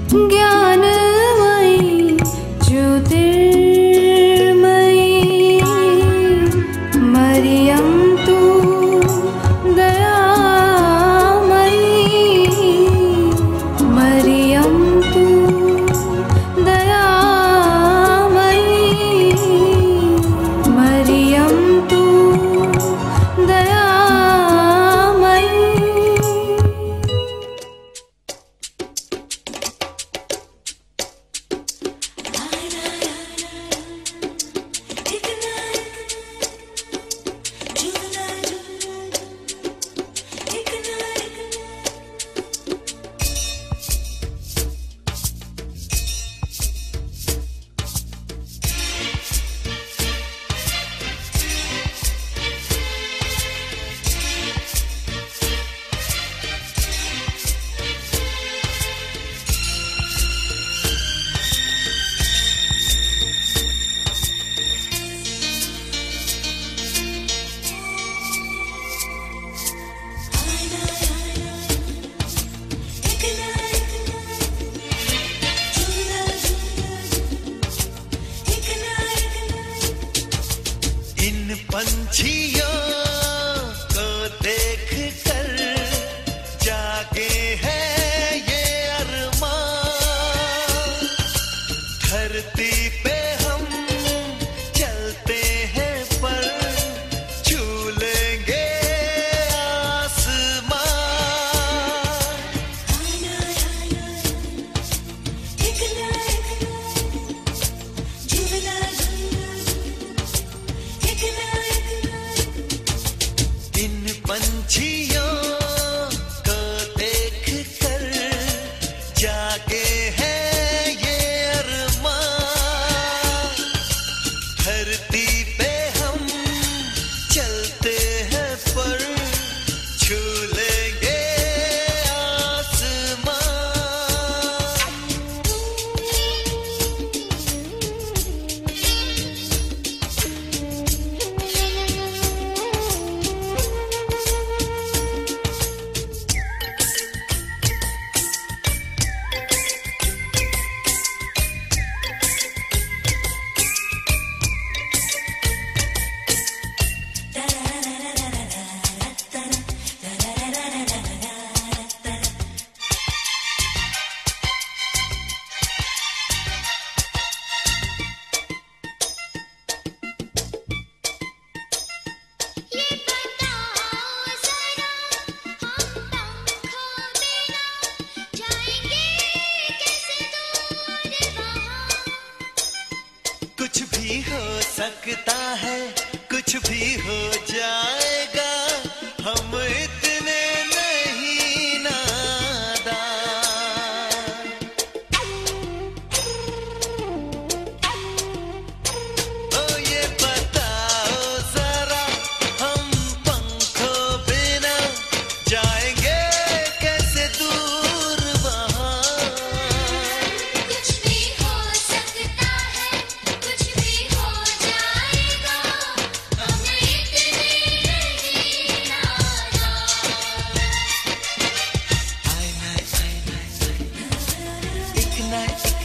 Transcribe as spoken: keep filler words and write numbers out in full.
पंछियों को देख कर जागे हैं ये अरमान, धरती पे हम चलते हैं पर छू लेंगे आसमान। इन पंछियों को देख कर जागे हैं ये अरमान, धरती पे हम चलते हैं पर छू लेंगे कुछ भी हो सकता है, कुछ भी हो जाएगा, हम इतने नहीं नादान। ओ ये बताओ जरा, हम पंखों बिना जाएंगे कैसे दूर वहाँ। कुछ भी हो सकता है, कुछ भी हो जाएगा, हम इतने नहीं नादान। आईना आईना एक ना